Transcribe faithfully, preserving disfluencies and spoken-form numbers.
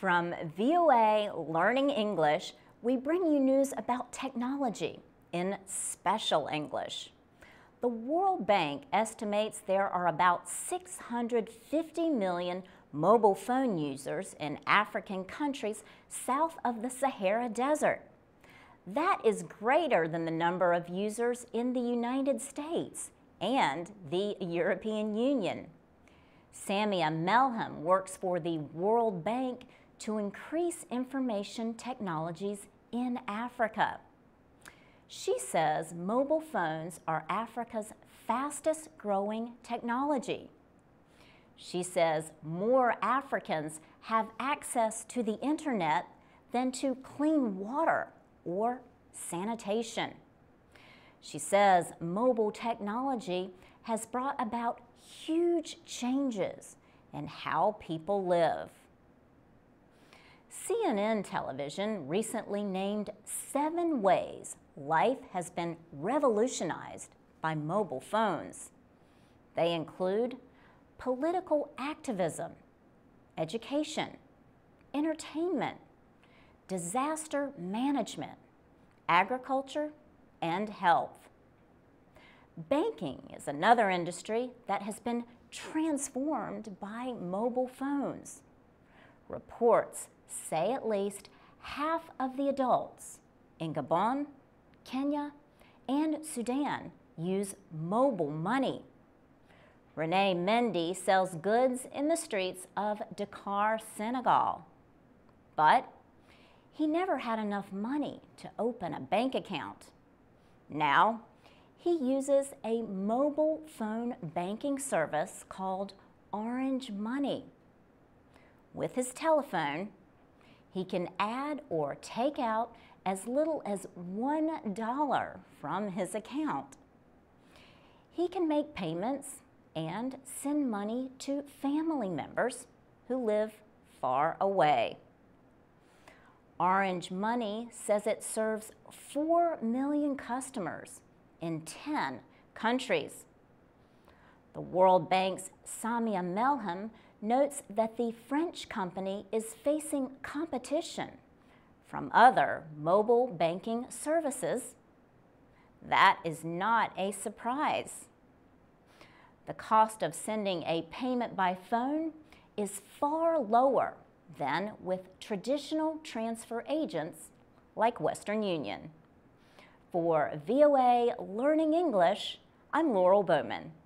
From V O A Learning English, we bring you news about technology in special English. The World Bank estimates there are about six hundred fifty million mobile phone users in African countries south of the Sahara Desert. That is greater than the number of users in the United States and the European Union. Samia Melhem works for the World Bank to increase information technologies in Africa. She says mobile phones are Africa's fastest growing technology. She says more Africans have access to the internet than to clean water or sanitation. She says mobile technology has brought about huge changes in how people live. C N N television recently named seven ways life has been revolutionized by mobile phones. They include political activism, education, entertainment, disaster management, agriculture, and health. Banking is another industry that has been transformed by mobile phones. Reports say at least half of the adults in Gabon, Kenya, and Sudan use mobile money. Rene Mendy sells goods in the streets of Dakar, Senegal. But he never had enough money to open a bank account. Now, he uses a mobile phone banking service called Orange Money. With his telephone, he can add or take out as little as one dollar from his account. He can make payments and send money to family members who live far away. Orange Money says it serves four million customers in ten countries. The World Bank's Samia Melhem notes that the French company is facing competition from other mobile banking services. That is not a surprise. The cost of sending a payment by phone is far lower than with traditional transfer agents like Western Union. For V O A Learning English, I'm Laurel Bowman.